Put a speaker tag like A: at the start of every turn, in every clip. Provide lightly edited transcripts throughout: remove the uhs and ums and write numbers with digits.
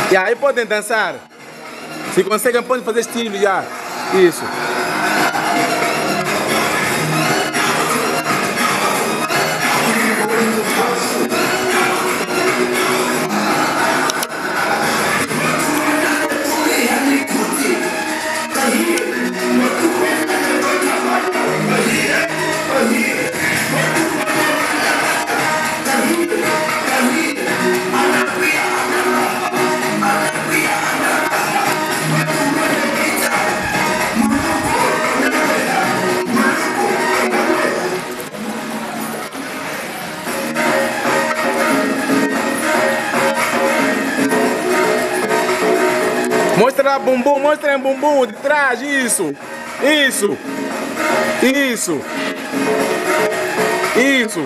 A: E aí podem dançar. Se conseguem, podem fazer estilo já. Isso. Mostra bumbum, mostra bumbum de trás, isso, isso, isso, isso.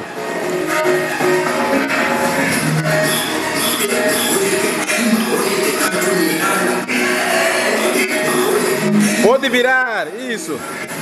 A: Pode virar, isso.